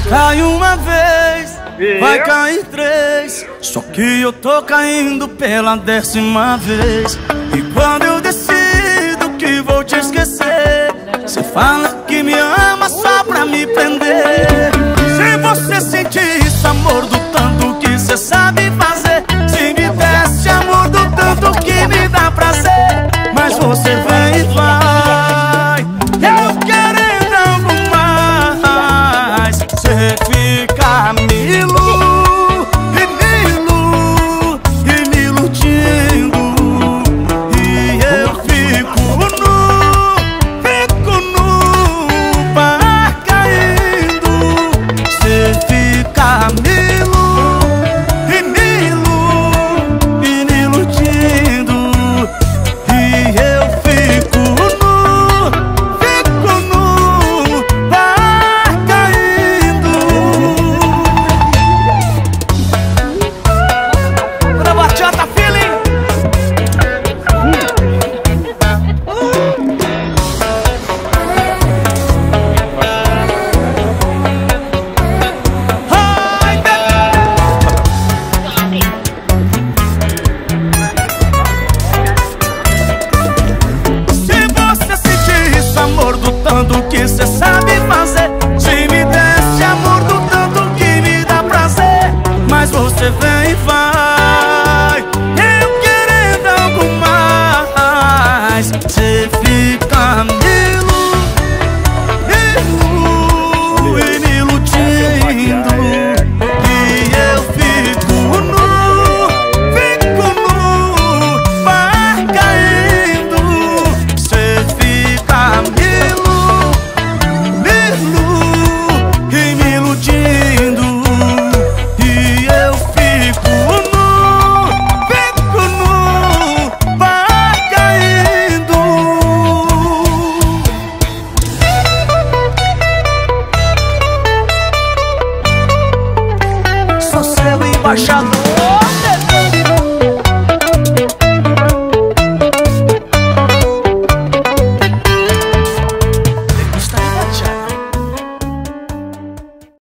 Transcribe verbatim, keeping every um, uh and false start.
Cai uma vez, vai cair três. Só que eu tô caindo pela décima vez. E quando eu decido que vou te esquecer, cê fala que me ama só pra me prender. Se você sentir esse amor do tanto que cê sabe fazer, se me desse amor do tanto que me dá prazer, mas você vem e vai, eu querendo algo mais. Cê fica me ilu, e me ilu, e me iludindo, e eu fico nu, fico nu, bar caindo. Cê fica me ilu, e me ilu, e me iludindo, e eu fico nu, fico nu, bar caindo. Bora, bachata, feeling. Ai, se você sentir esse amor do tanto que cê sabe fazer, se me desse amor do tanto que me dá prazer, mas você vem e vai, eu querendo algo mais. Cê fica me ilu, ilu, e me iludindo, e eu fico nu, fico nu, bar caindo. Cê fica me ilu, me ilu, e me iludindo, e eu fico nu, fico nu, bar caindo. Sou seu embaixador.